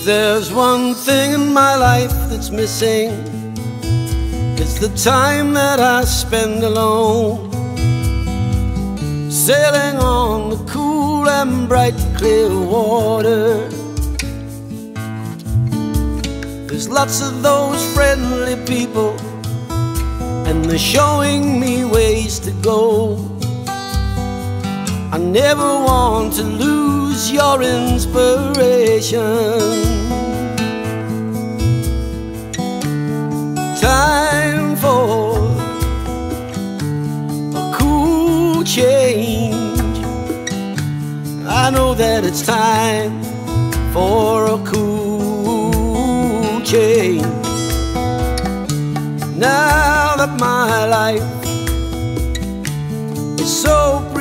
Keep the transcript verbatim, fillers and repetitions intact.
there's one thing in my life that's missing, it's the time that I spend alone, sailing on the cool and bright clear water. There's lots of those friendly people, and they're showing me ways to go. I never want to lose your inspiration. Time for a cool change. I know that it's time for a cool change. Now that my life is so